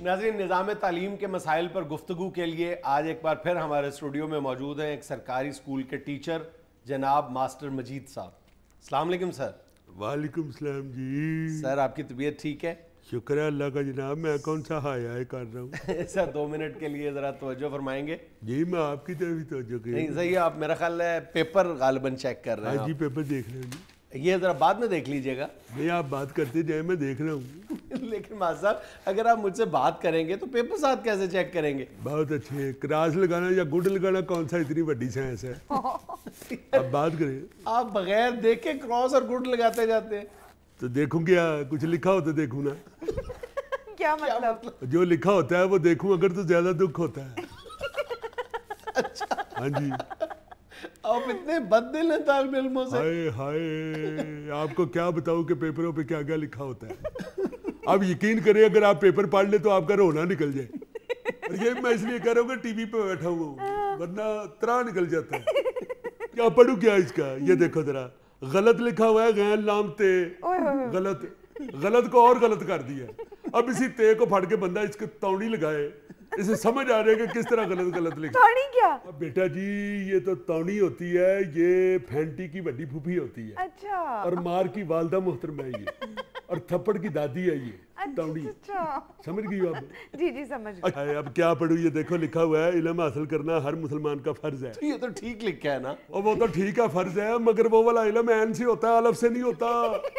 ناظرین، نظام تعلیم کے مسائل پر گفتگو کے لیے آج ایک بار پھر ہمارے اسٹوڈیو میں موجود ہیں ایک سرکاری اسکول کے ٹیچر جناب ماسٹر مجید صاحب. السلام علیکم سر. وعلیکم السلام جی. سر آپ کی طبیعت ٹھیک ہے؟ شکر ہے اللہ کا جناب. میں کون سا ہائے کر رہا ہوں. سر 2 منٹ کے لیے ذرا توجہ فرمائیں گے؟ جی میں آپ کی طرف ہی توجہ کی. نہیں صحیح، آپ میرا خیال ہے پیپر غالباً چیک کر رہے ہیں. جی پیپر دیکھ رہے ہیں. یہ ذرا بعد میں دیکھ لیجئے گا. نہیں آپ بات کرتے جائیں، میں دیکھ رہا ہوں. لیکن ماسٹر صاحب اگر آپ مجھ سے بات کریں گے تو پیپر ساتھ کیسے چیک کریں گے؟ بہت اچھے. کراس لگانا یا گڈ لگانا کون سا اتنی بڑی سائنس ہے؟ اب بات کریں. آپ بغیر دیکھے کراس اور گڈ لگاتے جاتے ہیں. تو دیکھوں کیا کچھ لکھا ہوتا دیکھوں نا. کیا مطلب؟ جو لکھا ہوتا ہے وہ دیکھوں اگر تو زیادہ دکھ ہوتا ہے. اچھا ہاں جی. آپ اتنے بد دل ہیں طالب علموں سے. ہائے ہائے آپ کو کیا بتاؤں کہ پیپروں پہ کیا کیا لکھا ہوتا ہے. آپ یقین کریں اگر آپ پیپر پڑھ لیں تو آپ کا رونا نکل جائے. اور یہ میں اس لیے کہہ رہا ہوں کہ ٹی وی پہ بیٹھا ہوا ہوں ورنہ طرح نکل جاتا ہے. کیا پڑھوں کیا اس کا؟ یہ دیکھو ذرا غلط لکھا ہوا ہے، غیر لام تے. غلط کو اور غلط کر دیا. اب اسی تے کو پھڑ کے بندہ اس کو توڑی لگائے، اسے سمجھ آ رہا ہے کہ کس طرح غلط لکھا. توڑی کیا؟ بیٹا جی یہ تو توڑی ہوتی ہے، یہ پھینٹی کی بڑی پھوپھی ہوتی ہے. اچھا. اور مار کی والدہ محترمہ ہے یہ، اور تھپڑ کی دادی ہے یہ توڑی. سمجھ گئی آپ؟ جی جی سمجھ گئی. اب کیا پڑھوں؟ یہ دیکھو لکھا ہوا ہے علم حاصل کرنا ہر مسلمان کا فرض ہے. یہ تو ٹھیک لکھا ہے نا. اور وہ تو ٹھیک ہے فرض ہے، مگر وہ والا علم عین سے ہوتا ہے، الف سے نہیں ہوتا.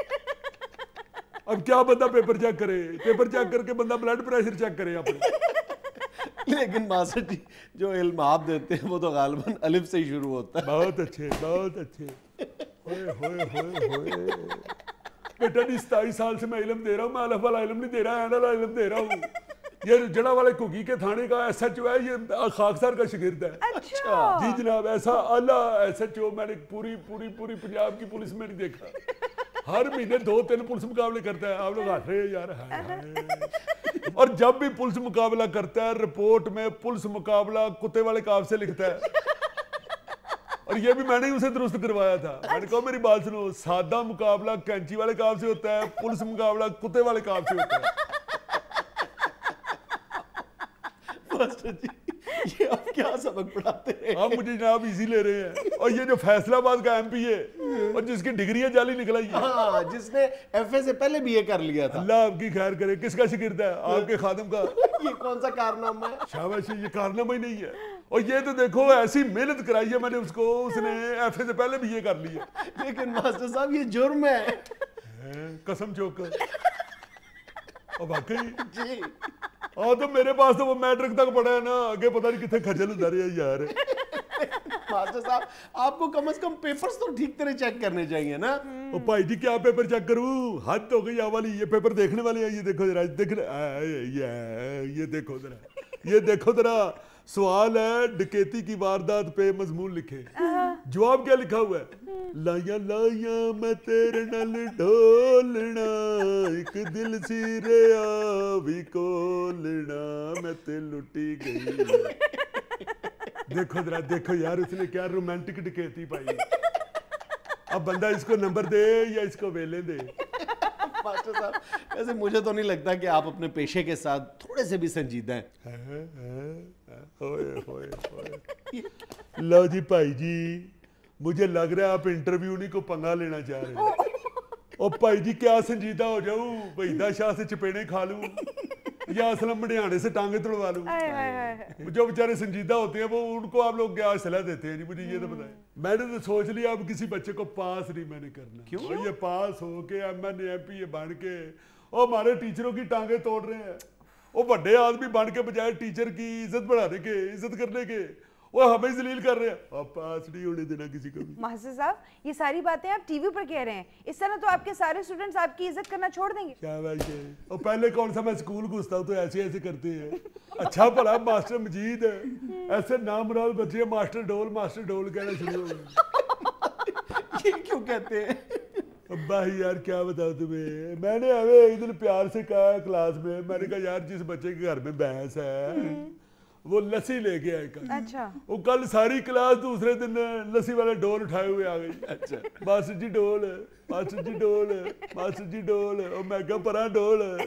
اب کیا بندہ پیپر چیک کرے؟ پیپر چیک کر کے بندہ بلڈ پریشر چیک کرے اپنے. لیکن ماسٹر جی جو علم آپ دیتے ہیں وہ تو غالباً الف سے ہی شروع ہوتا ہے. بہت اچھے بہت اچھے. ہوئے ہوئے ہوئے ہوئے. بیٹا جی 27 سال سے میں علم دے رہا ہوں. میں الف والا علم نہیں دے رہا، این والا علم دے رہا ہوں. یہ جڑا والے کگی کے تھانے کا ایس ایچ او ہے، یہ خاکسار کا شاگرد ہے. اچھا جی جناب ایسا اعلیٰ ایس ایچ او میں نے پوری پنجاب کی پولیس میں نہیں دیکھا. ہر مہینے 2-3 پولیس مقابلے کرتا ہے. آپ لوگ ہنس رہے ہیں یار. اور جب بھی پولیس مقابلہ کرتا ہے رپورٹ میں پولیس مقابلہ کتے والے کاف سے لکھتا ہے. اور یہ بھی میں نے اسے درست کروایا تھا. میں نے کہا میری بات سنو، سادہ مقابلہ کینچی والے کاف سے ہوتا ہے، پولیس مقابلہ کتے والے کاف سے ہوتا ہے. ماسٹر جی یہ آپ کیا سبق پڑھاتے ہیں؟ آپ مجھے جناب ایزی لے رہے ہیں. اور یہ جو فیصلہ آباد کا ایم پی ہے اور جس کی ڈگریاں جعلی نکلائی ہے، ہاں جس نے ایف اے سے پہلے بھی یہ کر لیا تھا. اللہ آپ کی خیر کرے. کس کا شاگرد ہے؟ آپ کے خادم کا. یہ کون سا کارنامہ ہے؟ شاباش. یہ کارنامہ ہی نہیں ہے. اور یہ تو دیکھو ایسی محنت کرائی ہے میں نے اس کو، اس نے ایف اے سے پہلے بھی یہ کر لیا. لیکن ماسٹر صاحب یہ جرم ہے. قسم چوک. اور واقعی جی ہاں تو میرے پاس تو وہ میٹرک تک پڑھا ہے نا، آگے پتہ نہیں کتنے کھجل ہوتا رہا یار. ماسٹر صاحب آپ کو کم از کم پیپرز تو ٹھیک طرح چیک کرنے چاہیے نا. او بھائی جی کیا پیپر چیک کروں؟ حد ہو گئی. والی یہ پیپر دیکھنے والے ہیں. یہ دیکھو ذرا یہ دیکھو ذرا یہ دیکھو ذرا. سوال ہے ڈکیتی کی واردات پہ مضمون لکھے. جواب کیا لکھا ہوا ہے؟ لایا لایا میں تیرے نال ڈولنا، ایک دل سی ریا بھی کولنا، میں تے لٹی گئی. دیکھو ذرا دیکھو یار اس نے کیا رومانٹک ڈکیتی پائی. اب بندہ اس کو نمبر دے یا اس کو ویلے دے. ماسٹر صاحب ویسے مجھے تو نہیں لگتا کہ آپ اپنے پیشے کے ساتھ تھوڑے سے بھی سنجیدہ ہیں. لو جی بھائی جی مجھے لگ رہا ہے آپ انٹرویو نہیں کو پنگا لینا چاہ رہے ہیں. او بھائی جی کیا سنجیدہ ہو جاؤں؟ وحیدہ شاہ سے چپیڑے کھا لوں یا اسلم مڈیانے سے ٹانگیں توڑوا لوں؟ جو بیچارے سنجیدہ ہوتے ہیں وہ ان کو آپ لوگ کیا صلاح دیتے ہیں؟ جی مجھے یہ تو بتائیں. میں نے تو سوچ لیا اب کسی بچے کو پاس نہیں میں نے کرنا. کیوں؟ یہ پاس ہو کے M N A M P بن کے اور ہمارے ٹیچروں کی ٹانگیں توڑ رہے ہیں. وہ بڑے آدمی بن کے بجائے ٹیچر کی عزت بڑھانے کے، عزت کرنے کے، وہ ہمیں ذلیل کر رہے ہیں. اب پاس نہیں ہونے دینا کسی کو بھی. ماسٹر صاحب یہ ساری باتیں آپ ٹی وی پر کہہ رہے ہیں، اس طرح تو آپ کے سارے اسٹوڈنٹس آپ کی عزت کرنا چھوڑ دیں گے. کیا بات ہے؟ اور پہلے کون سا میں اسکول گھستا ہوں تو ایسے ایسے کرتے ہیں. اچھا بھلا ماسٹر مجید ایسے نامراد بچے ماسٹر ڈول کہنا شروع ہو گئے. یہ کیوں کہتے ہیں؟ ابا ہی یار کیا بتاؤ تمہیں. میں نے ہمیں ایک دن پیار سے کہا کلاس میں، میں نے کہا یار جس بچے کے گھر میں بھینس ہے وہ لسی لے کے آئے. اچھا وہ کل ساری کلاس دوسرے دن لسی والے ڈول اٹھائے ہوئے آ گئی. اچھا ماسٹر جی ڈول، ماسٹر جی ڈول، ماسٹر جی ڈول. اور میں کہا پرا ڈول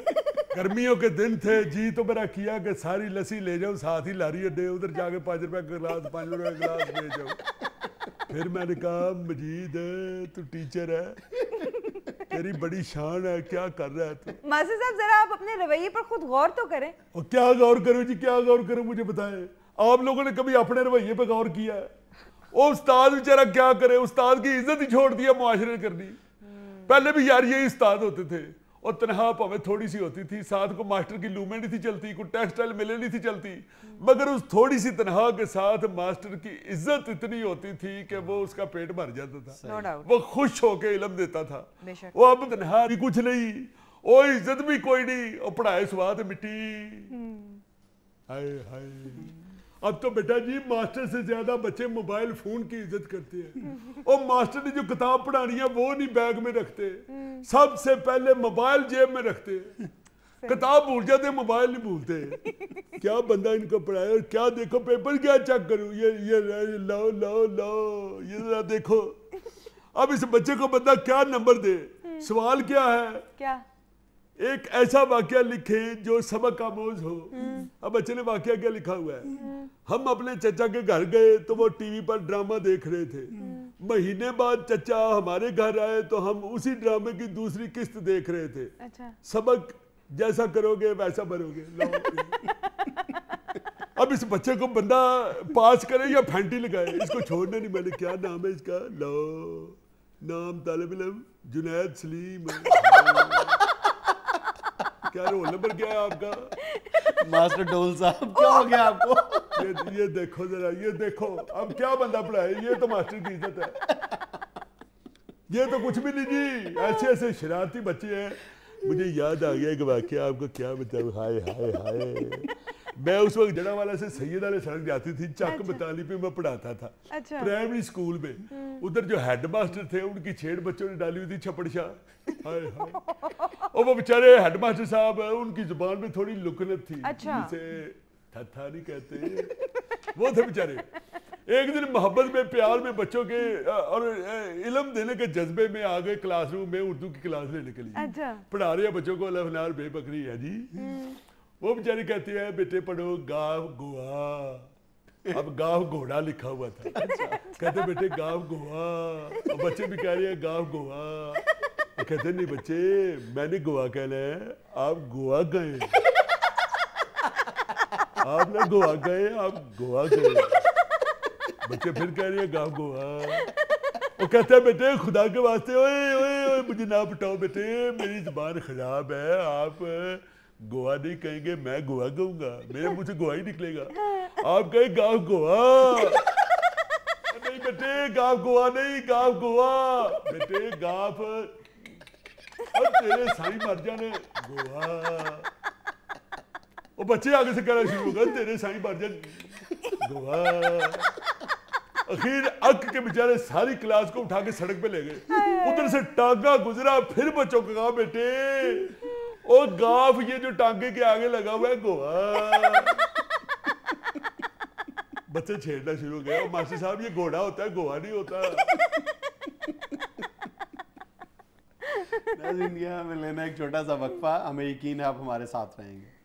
गर्मियों के दिन थे, जी तो मेरा किया कि सारी लस्सी ले जाऊं साथ ही लारी अड्डे, उधर जाके 5 रुपए का गिलास 5 रुपए का गिलास ले जाऊं। फिर मैंने कहा मजीद तू टीचर है, तेरी बड़ी शान है, क्या कर रहा है तू? मास्टर साहब जरा आप अपने रवैये पर खुद गौर तो करें। और क्या गौर करूं जी, क्या गौर करूं, मुझे बताएं। आप लोगों ने कभी अपने रवैये पे गौर किया है? वो उस्ताद बेचारा क्या करे, उस्ताद की इज्जत ही छोड़ दिया मुआशरे ने करनी। पहले भी यार यही उस्ताद होते थे, और तनहा भावें थोड़ी सी होती थी, साथ को मास्टर की लूमें नहीं थी चलती, कोई टेक्सटाइल मिले नहीं थी चलती, मगर उस थोड़ी सी तनहा के साथ मास्टर की इज्जत इतनी होती थी कि वो उसका पेट भर जाता था। No doubt. वो खुश होके इल्म देता था। बेशक। वो अब तनहा भी कुछ नहीं, वो इज्जत भी कोई नहीं, और पढ़ाए स्वाद मिट्टी। हाय हाय। अब तो बेटा जी मास्टर से ज्यादा बच्चे मोबाइल फोन की इज्जत करते हैं, और मास्टर ने जो किताब पढ़ानी है वो नहीं बैग में रखते, सबसे पहले मोबाइल जेब में रखते। किताब भूल जाते, मोबाइल नहीं भूलते। क्या बंदा इनको पढ़ाए, और क्या देखो पेपर क्या चेक करूं, ये लो लो लो, ये जरा देखो। अब इस बच्चे को बंदा क्या नंबर दे? सवाल क्या है? क्या? एक ऐसा वाक्य लिखे जो सबक आमोज हो। अब बच्चे ने वाक्य क्या लिखा हुआ है? हम अपने चचा के घर गए तो वो टीवी पर ड्रामा देख रहे थे, महीने बाद चचा हमारे घर आए तो हम उसी ड्रामे की दूसरी किस्त देख रहे थे। अच्छा। सबक जैसा करोगे वैसा बनोगे। अब इस बच्चे को बंदा पास करे या फैंटी लगाए, इसको छोड़ने नहीं। मैंने क्या नाम है इसका? लो, नाम तालिब इल्म जुनैद सलीम। क्या रोल नंबर क्या है आपका? मास्टर डोल साहब क्या हो गया आपको? ये देखो जरा, ये देखो अब क्या बंदा पढ़ाए। ये तो मास्टर की इज्जत है, ये तो कुछ भी नहीं जी। ऐसे ऐसे शरारती बच्चे हैं। मुझे याद आ गया एक वाकया, आपको क्या बताऊं। हाय हाय हाय। मैं उस वक्त जड़ावाला से सैयद वाले सड़क जाती थी, चक बताली पे मैं पढ़ाता था। अच्छा। प्राइमरी स्कूल में। उधर जो हेड मास्टर थे उनकी छेड़ बच्चों ने डाली हुई थी छपड़शाह। हाय हाय। और वो बेचारे हेड मास्टर साहब, उनकी जुबान में थोड़ी लुकनत थी। अच्छा। जिसे ठट्ठा नहीं कहते, वो थे बेचारे। एक दिन मोहब्बत में प्यार में बच्चों के और इल्म देने के जज्बे में आ गए क्लासरूम में उर्दू की क्लास लेने के लिए। अच्छा। पढ़ा रहे हैं बच्चों को अल्लाह बेबकरी है जी। वो बेचारी कहती है बेटे पढ़ो गाव गोवा। अब गाव घोड़ा लिखा हुआ था। कहते बेटे गाव गोवा, और बच्चे भी कह रहे हैं गाव गोवा। कहते नहीं बच्चे, मैंने गोवा कहना है, आप गोवा गए, आप ना गोवा गए, आप गोवा गए। बच्चे फिर कह रहे हैं गाँव गोवा। वो कहते हैं बेटे खुदा के वास्ते, ओए ओए ओए मुझे ना पटाओ बेटे, मेरी जुबान खराब है, आप गोवा नहीं कहेंगे, मैं गोवा कहूंगा, मेरे मुंह से गोवा ही निकलेगा। आप कहे गाँव गोवा। नहीं बेटे गाँव गोवा नहीं, गाँव गोवा बेटे, गाँव और तेरे साई मर जाने गोवा। वो बच्चे आगे से कहना शुरू हो गए, तेरे साई मर जाने गोवा। आखिर अक के बेचारे सारी क्लास को उठा के सड़क पे ले गए। उधर से टांगा गुजरा, फिर बच्चों को कहा बेटे ओ गाफ, ये जो टांगे के आगे लगा हुआ है गोवा। बच्चे छेड़ना शुरू हो गए, मास्टर साहब ये घोड़ा होता है, गोवा नहीं होता। इंडिया में लेना एक छोटा सा वक्फा, हमें यकीन है आप हमारे साथ रहेंगे।